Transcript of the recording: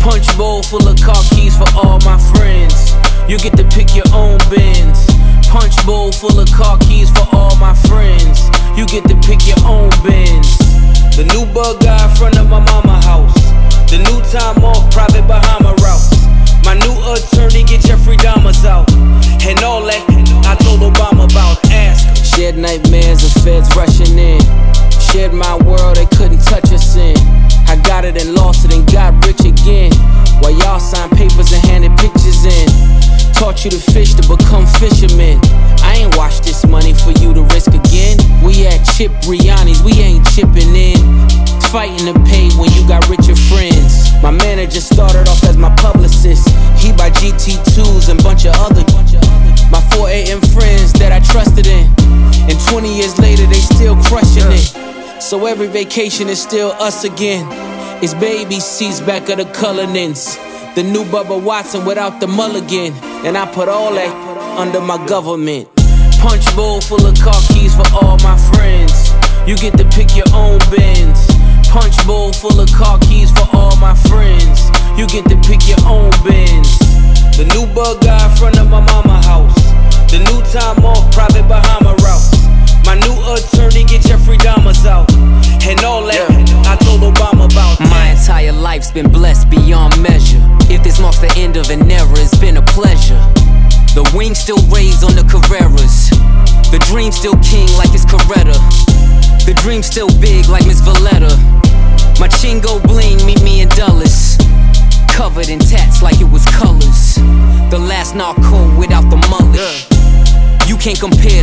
Punch bowl full of car keys for all my friends. You get to pick your own Benz. Punch bowl full of car keys for all my friends. You get to pick your own Benz. The new bug guy in front of my mama house. The new time off private Bahama route. My new attorney get Jeffrey Dahmer's out. And all that I told Obama about. Ask him. Shared nightmares of feds rushing in. Shared my world, they couldn't touch us in. I got it and lost it and got rich again. While y'all signed papers and handed pictures in. Taught you to fish to become fishermen. I ain't washed this money for you to risk again. We at Chip Riani's, we ain't chipping in. Fighting to pay when you got richer friends. My manager started off as my publicist. He buy GT2s and bunch of other. My 4 AM friends that I trusted in. And 20 years later they still crushing it. So every vacation is still us again. It's baby seats back of the Cullinans. The new Bubba Watson without the mulligan. And I put all that under my government. Punch bowl full of car keys for all my friends. You get to pick your own Benz. Punch bowl full of car keys for all my friends. You get to pick your own Benz. The new bug guy in front of my mama house. The new time off private Bahama route. My new attorney get Jeffrey Dahmer's out. And all that I told Obama about. My entire life's been blessed beyond measure. If this marks the end of an era, it's been a pleasure. The wings still raised on the Carreras. The dream still king like it's Coretta. The dream still big like Miss Valletta. My chingo bling, meet me in Dulles. Covered in tats like it was colors. The last narco without the mullet. You can't compare